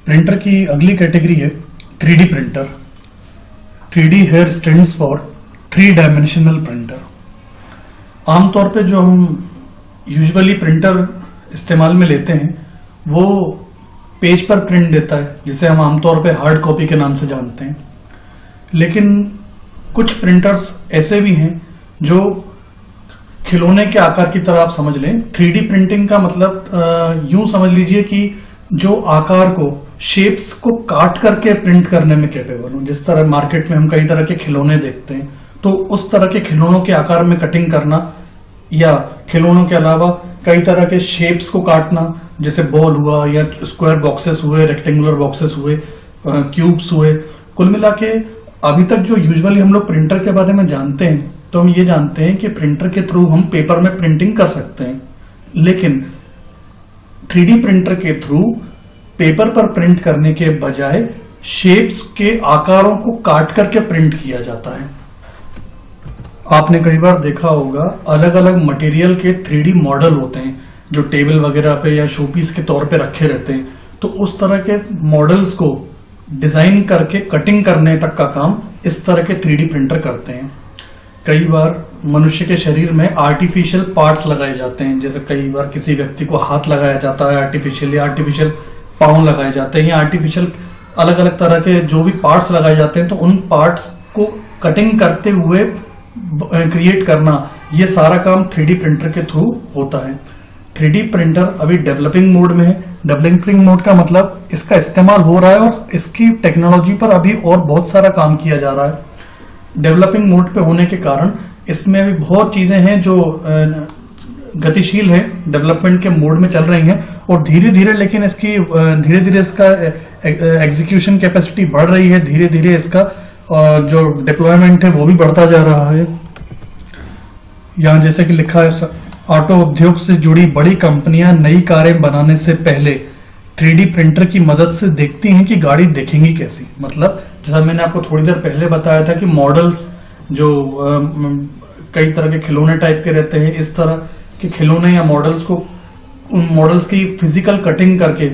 Printer की अगली category है 3D printer. 3D here stands for 3 dimensional printer. आमतौर पे जो हम यूजुअली प्रिंटर इस्तेमाल में लेते हैं वो पेज पर प्रिंट देता है, जिसे हम आमतौर पे हार्ड कॉपी के नाम से जानते हैं। लेकिन कुछ प्रिंटर्स ऐसे भी हैं जो खिलौने के आकार की तरह आप समझ लें। 3D प्रिंटिंग का मतलब यूं समझ लीजिए कि जो आकार को, शेप्स को काट करके प्रिंट करने में कैपेबल हो। जिस तरह मार्केट में हम कई तरह के खिलौने देखते हैं, तो उस तरह के खिलौनों के आकार में कटिंग करना, या खिलौनों के अलावा कई तरह के शेप्स को काटना, जैसे बॉल हुआ या स्क्वायर बॉक्सेस हुए, रेक्टेंगुलर बॉक्सेस हुए, क्यूब्स हुए। कुल मिला के अभी तक जो यूजुअली हम लोग प्रिंटर के बारे में जानते हैं, तो हम ये जानते हैं कि प्रिंटर के थ्रू हम पेपर में प्रिंटिंग कर सकते हैं। लेकिन 3D प्रिंटर के थ्रू पेपर पर प्रिंट करने के बजाय शेप्स के आकारों को काट करके प्रिंट किया जाता है। आपने कई बार देखा होगा अलग अलग मटेरियल के 3D मॉडल होते हैं जो टेबल वगैरह पे या शोपीस के तौर पे रखे रहते हैं। तो उस तरह के मॉडल्स को डिजाइन करके कटिंग करने तक का काम इस तरह के 3D प्रिंटर करते हैं। कई बार मनुष्य के शरीर में आर्टिफिशियल पार्ट्स लगाए जाते हैं, जैसे कई बार किसी व्यक्ति को हाथ लगाया जाता है आर्टिफिशियल पाँव लगाए जाते हैं, या आर्टिफिशियल अलग अलग तरह के जो भी पार्ट्स लगाए जाते हैं, तो उन पार्ट्स को कटिंग करते हुए क्रिएट करना, ये सारा काम 3D प्रिंटर के थ्रू होता है। 3D प्रिंटर अभी डेवलपिंग मोड में है। डेवलपिंग मोड का मतलब इसका इस्तेमाल हो रहा है और इसकी टेक्नोलॉजी पर अभी और बहुत सारा काम किया जा रहा है। डेवलपिंग मोड पे होने के कारण इसमें अभी बहुत चीजें हैं जो गतिशील है, डेवलपमेंट के मोड में चल रही हैं, और धीरे धीरे लेकिन इसकी धीरे धीरे इसका एग्जीक्यूशन कैपेसिटी बढ़ रही है। धीरे धीरे इसका जो डिप्लॉयमेंट है वो भी बढ़ता जा रहा है। यहाँ जैसे कि लिखा है, ऑटो उद्योग से जुड़ी बड़ी कंपनियां नई कारें बनाने से पहले 3D प्रिंटर की मदद से देखती हैं कि गाड़ी दिखेंगी कैसी। मतलब जैसा मैंने आपको थोड़ी देर पहले बताया था कि मॉडल्स जो कई तरह के खिलौने टाइप के रहते हैं, इस तरह के खिलौने या मॉडल्स को, उन मॉडल्स की फिजिकल कटिंग करके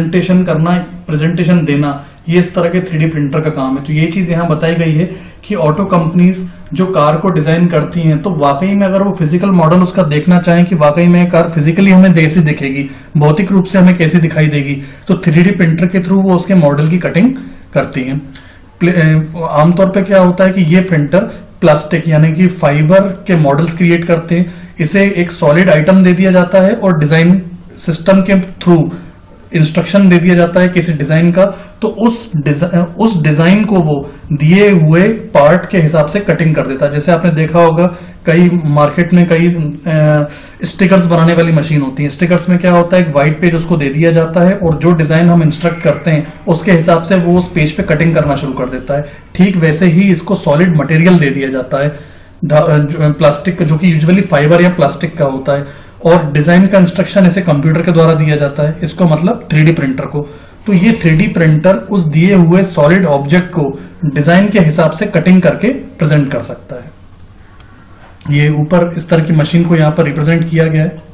प्रेजेंटेशन देना, ये इस तरह के 3D प्रिंटर का काम है। तो ये चीज यहाँ बताई गई है कि ऑटो कंपनीज जो कार को डिजाइन करती हैं, तो वाकई में अगर वो फिजिकल मॉडल उसका देखना चाहें कि वाकई में कार फिजिकली हमें कैसी दिखेगी, भौतिक रूप से हमें कैसी दिखाई देगी, तो 3D प्रिंटर के थ्रू वो उसके मॉडल की कटिंग करती हैं। आमतौर पे क्या होता है कि ये प्रिंटर प्लास्टिक यानी कि फाइबर के मॉडल्स क्रिएट करते हैं। इसे एक सॉलिड आइटम दे दिया जाता है और डिजाइन सिस्टम के थ्रू इंस्ट्रक्शन दे दिया जाता है किसी डिजाइन का, तो उस डिजाइन को वो दिए हुए पार्ट के हिसाब से कटिंग कर देता है। जैसे आपने देखा होगा कई मार्केट में कई स्टिकर्स बनाने वाली मशीन होती है। स्टिकर्स में क्या होता है, एक व्हाइट पेज उसको दे दिया जाता है और जो डिजाइन हम इंस्ट्रक्ट करते हैं उसके हिसाब से वो उस पेज पे कटिंग करना शुरू कर देता है। ठीक वैसे ही इसको सॉलिड मटेरियल दे दिया जाता है, प्लास्टिक का, जो कि यूजुअली फाइबर या प्लास्टिक का होता है, और डिजाइन का इंस्ट्रक्शन इसे कंप्यूटर के द्वारा दिया जाता है। इसको मतलब 3D प्रिंटर को। तो ये 3D प्रिंटर उस दिए हुए सॉलिड ऑब्जेक्ट को डिजाइन के हिसाब से कटिंग करके प्रेजेंट कर सकता है। ये ऊपर इस तरह की मशीन को यहां पर रिप्रेजेंट किया गया है।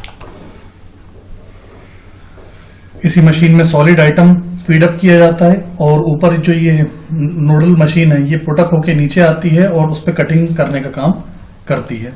इसी मशीन में सॉलिड आइटम फीडअप किया जाता है और ऊपर जो ये नोडल मशीन है ये पुटअप होके नीचे आती है और उस पर कटिंग करने का काम करती है।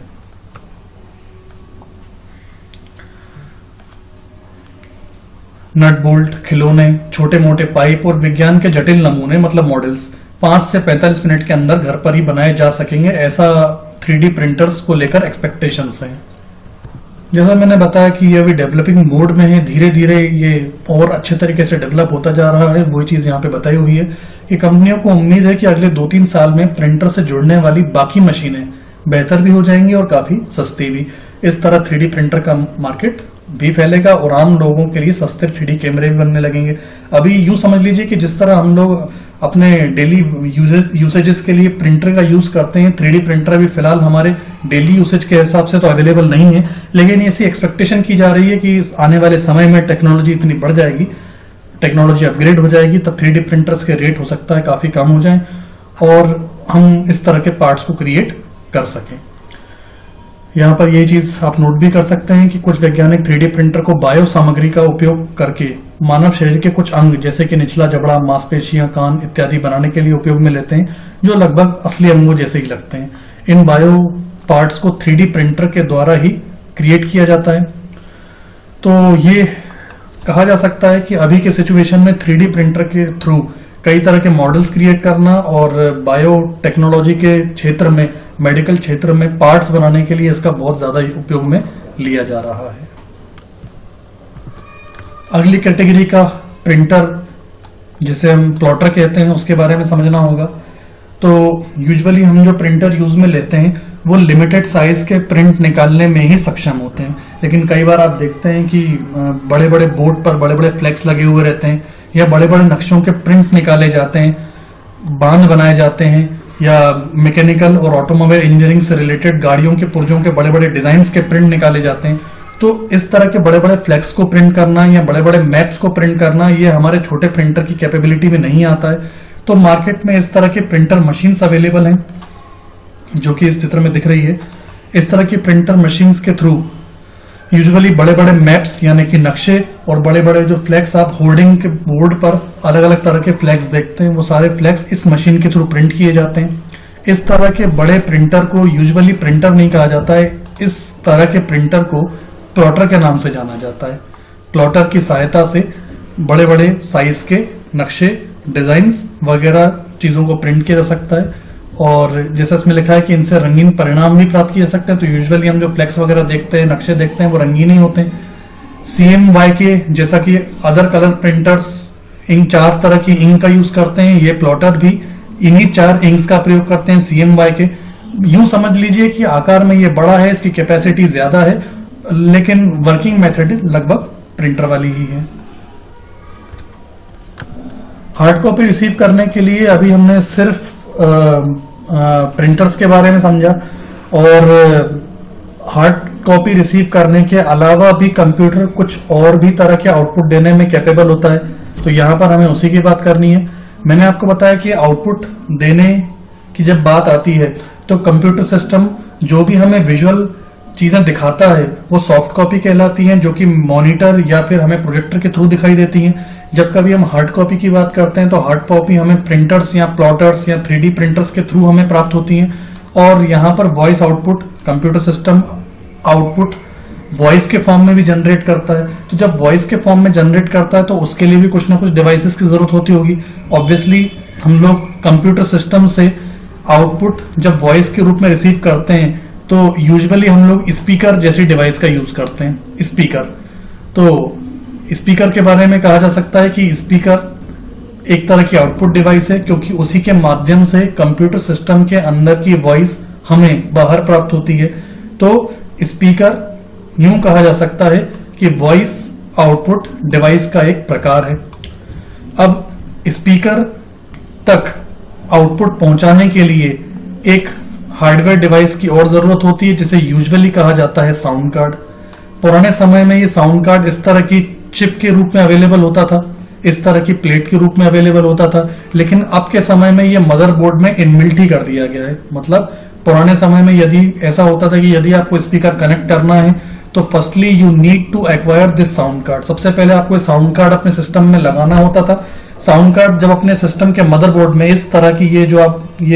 नट बोल्ट, खिलौने, छोटे मोटे पाइप और विज्ञान के जटिल नमूने मतलब मॉडल्स 5 से 45 मिनट के अंदर घर पर ही बनाए जा सकेंगे, ऐसा 3D प्रिंटर्स को लेकर एक्सपेक्टेशंस हैं। जैसा मैंने बताया कि ये अभी डेवलपिंग मोड में है, धीरे धीरे ये और अच्छे तरीके से डेवलप होता जा रहा है। वही चीज यहाँ पे बताई हुई है कि कंपनियों को उम्मीद है कि अगले 2-3 साल में प्रिंटर से जुड़ने वाली बाकी मशीनें बेहतर भी हो जाएंगी और काफी सस्ती भी। इस तरह 3D प्रिंटर का मार्केट भी फैलेगा और आम लोगों के लिए सस्ते 3D कैमरे भी बनने लगेंगे। अभी यूं समझ लीजिए कि जिस तरह हम लोग अपने डेली यूसेजेस के लिए प्रिंटर का यूज करते हैं, 3D प्रिंटर भी फिलहाल हमारे डेली यूसेज के हिसाब से तो अवेलेबल नहीं है, लेकिन ऐसी एक्सपेक्टेशन की जा रही है कि आने वाले समय में टेक्नोलॉजी इतनी बढ़ जाएगी, टेक्नोलॉजी अपग्रेड हो जाएगी, तब 3D प्रिंटर्स के रेट हो सकता है काफी कम हो जाए और हम इस तरह के पार्ट्स को क्रिएट कर सकें। यहाँ पर ये चीज आप नोट भी कर सकते हैं कि कुछ वैज्ञानिक 3D प्रिंटर को बायो सामग्री का उपयोग करके मानव शरीर के कुछ अंग जैसे कि निचला जबड़ा, मांसपेशियां, कान इत्यादि बनाने के लिए उपयोग में लेते हैं, जो लगभग असली अंगों जैसे ही लगते हैं। इन बायो पार्ट्स को 3D प्रिंटर के द्वारा ही क्रिएट किया जाता है। तो ये कहा जा सकता है कि अभी के सिचुएशन में 3D प्रिंटर के थ्रू कई तरह के मॉडल्स क्रिएट करना और बायो टेक्नोलॉजी के क्षेत्र में, मेडिकल क्षेत्र में पार्ट्स बनाने के लिए इसका बहुत ज्यादा उपयोग में लिया जा रहा है। अगली कैटेगरी का प्रिंटर जिसे हम प्लॉटर कहते हैं, उसके बारे में समझना होगा। तो यूजुअली हम जो प्रिंटर यूज में लेते हैं वो लिमिटेड साइज के प्रिंट निकालने में ही सक्षम होते हैं, लेकिन कई बार आप देखते हैं कि बड़े बड़े बोर्ड पर बड़े बड़े फ्लेक्स लगे हुए रहते हैं या बड़े बड़े नक्शों के प्रिंट निकाले जाते हैं, बांध बनाए जाते हैं, या मैकेनिकल और ऑटोमोबाइल इंजीनियरिंग से रिलेटेड गाड़ियों के पुर्जों के बड़े बड़े डिजाइन के प्रिंट निकाले जाते हैं। तो इस तरह के बड़े बड़े फ्लेक्स को प्रिंट करना या बड़े बड़े मैप्स को प्रिंट करना ये हमारे छोटे प्रिंटर की कैपेबिलिटी में नहीं आता है। तो मार्केट में इस तरह के प्रिंटर मशीन्स अवेलेबल हैं, जो कि इस चित्र में दिख रही है। इस तरह की प्रिंटर मशीन्स के थ्रू यूजुअली बड़े बड़े मैप्स यानी कि नक्शे और बड़े बड़े जो फ्लैग्स आप होर्डिंग के बोर्ड पर अलग अलग तरह के फ्लैग्स देखते हैं, वो सारे फ्लैग्स इस मशीन के थ्रू प्रिंट किए जाते हैं। इस तरह के बड़े प्रिंटर को यूजुअली प्रिंटर नहीं कहा जाता है, इस तरह के प्रिंटर को प्लॉटर के नाम से जाना जाता है। प्लॉटर की सहायता से बड़े बड़े साइज के नक्शे, डिजाइन्स वगैरह चीजों को प्रिंट किया जा सकता है, और जैसा इसमें लिखा है कि इनसे रंगीन परिणाम भी प्राप्त किए जा सकते हैं। तो यूजुअली हम जो फ्लेक्स वगैरह देखते हैं, नक्शे देखते हैं, वो रंगीन ही होते हैं। CMYK जैसा कि अदर कलर प्रिंटर्स इन 4 तरह की इंक का यूज करते हैं, ये प्लॉटर भी इन्हीं 4 इंक्स का प्रयोग करते हैं, CMYK। यूं समझ लीजिए कि आकार में ये बड़ा है, इसकी कैपेसिटी ज्यादा है, लेकिन वर्किंग मेथड लगभग प्रिंटर वाली ही है। हार्ड कॉपी रिसीव करने के लिए अभी हमने सिर्फ प्रिंटर्स के बारे में समझा, और हार्ड कॉपी रिसीव करने के अलावा भी कंप्यूटर कुछ और भी तरह के आउटपुट देने में कैपेबल होता है। तो यहाँ पर हमें उसी की बात करनी है। मैंने आपको बताया कि आउटपुट देने की जब बात आती है तो कंप्यूटर सिस्टम जो भी हमें विजुअल चीजें दिखाता है वो सॉफ्ट कॉपी कहलाती हैं, जो कि मॉनिटर या फिर हमें प्रोजेक्टर के थ्रू दिखाई देती हैं। जब कभी हम हार्ड कॉपी की बात करते हैं तो हार्ड कॉपी हमें प्रिंटर्स या प्लॉटर्स या 3D प्रिंटर्स के थ्रू हमें प्राप्त होती हैं। और यहाँ पर voice output, computer system output voice के फॉर्म में भी जनरेट करता है। तो जब वॉइस के फॉर्म में जनरेट करता है तो उसके लिए भी कुछ ना कुछ डिवाइसेस की जरूरत होती होगी। ऑब्वियसली हम लोग कंप्यूटर सिस्टम से आउटपुट जब वॉइस के रूप में रिसीव करते हैं तो यूजुअली हम लोग स्पीकर जैसी डिवाइस का यूज करते हैं। स्पीकर, तो स्पीकर के बारे में कहा जा सकता है कि स्पीकर एक तरह की आउटपुट डिवाइस है, क्योंकि उसी के माध्यम से कंप्यूटर सिस्टम के अंदर की वॉइस हमें बाहर प्राप्त होती है। तो स्पीकर यूं कहा जा सकता है कि वॉइस आउटपुट डिवाइस का एक प्रकार है। अब स्पीकर तक आउटपुट पहुंचाने के लिए एक हार्डवेयर डिवाइस की और जरूरत होती है, जिसे यूजुअली कहा जाता है साउंड कार्ड। पुराने समय में ये साउंड कार्ड इस तरह की चिप के रूप में अवेलेबल होता था, इस तरह की प्लेट के रूप में अवेलेबल होता था, लेकिन अब के समय में ये मदरबोर्ड में इनबिल्ट ही कर दिया गया है। मतलब पुराने समय में यदि ऐसा होता था कि यदि आपको स्पीकर कनेक्ट करना है तो firstly you need to acquire this sound card. सबसे पहले आपको साउंड कार्ड अपने सिस्टम में लगाना होता था। साउंड कार्ड जब अपने सिस्टम के मदरबोर्ड में इस तरह की ये जो आप ये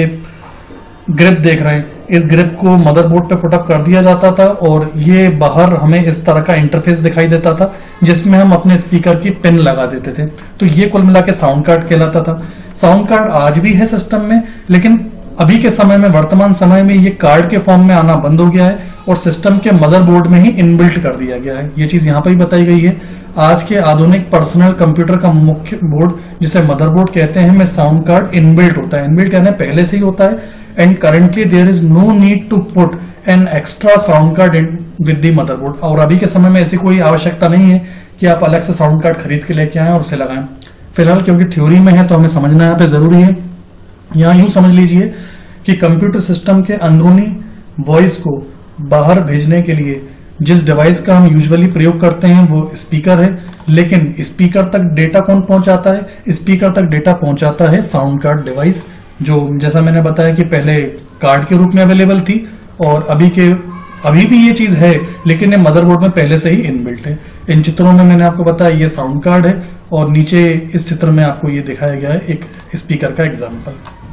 ग्रिप देख रहे हैं, इस ग्रिप को मदरबोर्ड पे पुटअप कर दिया जाता था और ये बाहर हमें इस तरह का इंटरफेस दिखाई देता था जिसमें हम अपने स्पीकर की पिन लगा देते थे। तो ये कुल मिला के साउंड कार्ड कहलाता था। साउंड कार्ड आज भी है सिस्टम में, लेकिन अभी के समय में, वर्तमान समय में ये कार्ड के फॉर्म में आना बंद हो गया है और सिस्टम के मदरबोर्ड में ही इनबिल्ट कर दिया गया है। ये चीज यहाँ पर ही बताई गई है। आज के आधुनिक पर्सनल कंप्यूटर का मुख्य बोर्ड, जिसे मदरबोर्ड कहते हैं, में साउंड कार्ड इनबिल्ट होता है। इनबिल्ट कहने पहले से ही होता है, and currently there is no need to put an extra sound card in with the motherboard. और अभी के समय में ऐसी कोई आवश्यकता नहीं है कि आप अलग से साउंड कार्ड खरीद के लेके आएं और उसे लगाएं। फिलहाल क्योंकि थ्योरी में है तो हमें समझना यहाँ पे जरूरी है। यहाँ यूं समझ लीजिए कि कंप्यूटर सिस्टम के अंदरूनी वॉइस को बाहर भेजने के लिए जिस डिवाइस का हम यूजुअली प्रयोग करते हैं वो स्पीकर है, लेकिन स्पीकर तक डेटा कौन पहुंचाता है? स्पीकर तक डेटा पहुंचाता है साउंड कार्ड डिवाइस, जो जैसा मैंने बताया कि पहले कार्ड के रूप में अवेलेबल थी और अभी के अभी भी ये चीज है, लेकिन ये मदरबोर्ड में पहले से ही इनबिल्ट है। इन चित्रों में मैंने आपको बताया ये साउंड कार्ड है और नीचे इस चित्र में आपको ये दिखाया गया है एक स्पीकर का एग्जाम्पल।